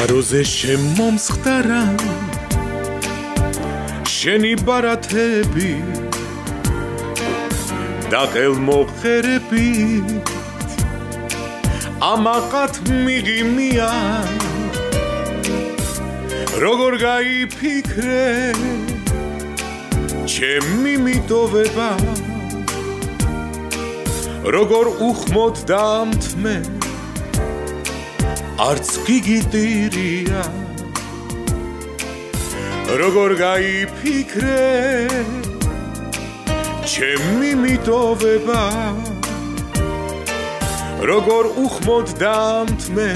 წყაროზე შემომსხდარა შენი ბარათები და ყელმოხერები ამაყად მიღიმია როგორ გაიფიქრე ჩემი მიტოვება როგორ უხმოდ დამთმე არც გიგიტირია როგორ გაიფიქრე ჩემი მიტოვება როგორ უხმოდ დამთმე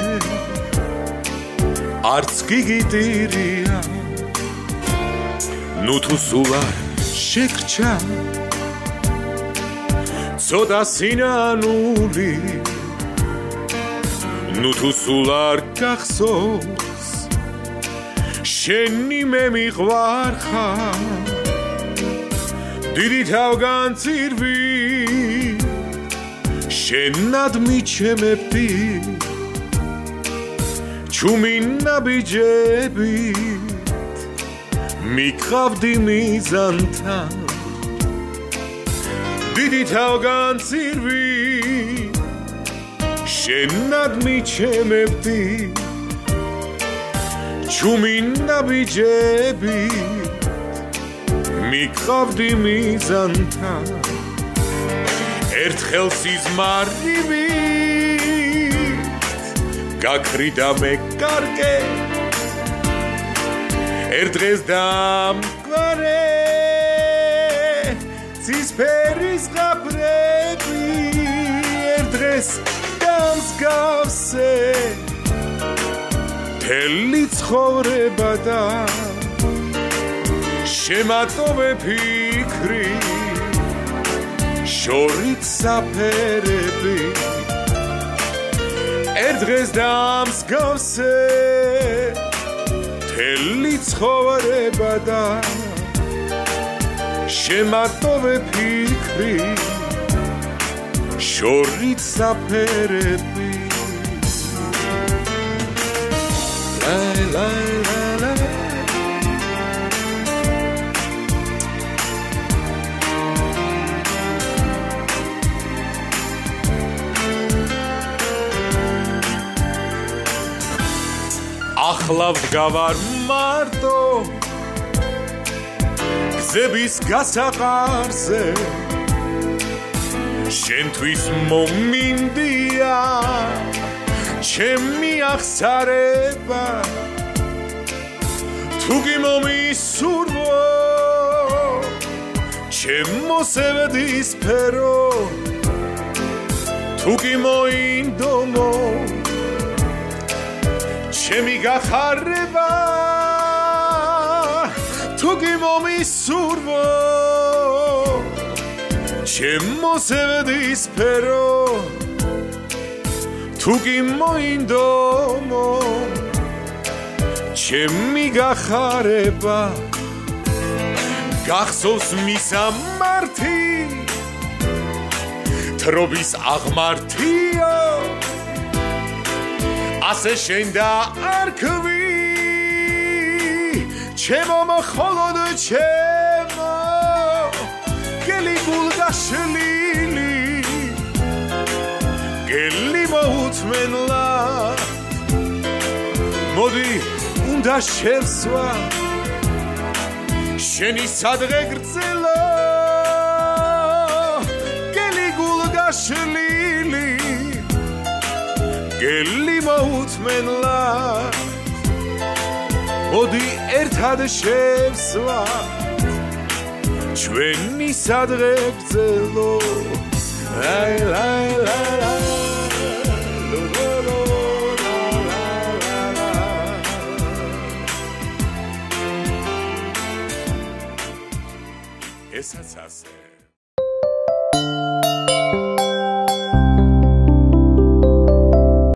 არც გიგიტირია ნუ თუ სულ არ შეგრჩა ცოტა სინანული ნუ თუ სულ არ გახსოვს შენი მე მიყვარხარ დიდი თავგანწირვი შენად მიჩემებდი ჩუმი ნაბიჯები მიყავდი მიზანთან დიდი თავგანწირვი შენად მიჩემებდი ჩუმი ნაბიჯები მიყავდი მიზანთან ერთხელ სიზმარივი გაქრიდა მე კარგე ერთ დღეს დამკვარე ცისფერის ღაბრები ერთ დღეს დამსგავსე მთელი ცხოვრება და შემატოვე ფიქრი შორით საფერები ერთ დღეს დამსგავსე მთელი ცხოვრება და შემატოვე ფიქრი შორით საფერები ლაი ლაი ლაი ახლა ვდგავარ მარტო გზების გასაყარზე შენთვის მომინდია ჩემი აღსარება თუ გიმომისურვო ჩემო სევედის ფერო თუ გიმოინდომო ჩემი გახარება თუ გიმომისურვო ჩემო სევედის ფერო თუ გიმოინდომო ჩემი გახარება გახსოვს მისამართი თრობის აღმართიო ასე შენ და არ ქვი ჩემო მხოლოდ ჩემო გელი გულგაშლილი გელი მოუთმენლა მოდი უნდა შევსვა შენი სადღე გრძელო გელი გულგაშლილი გელი მოუთმენლა მოდი ერთად შევსვა ჩვენი სადღე გრძელო ლაი ლაი ლაი ესაც ასე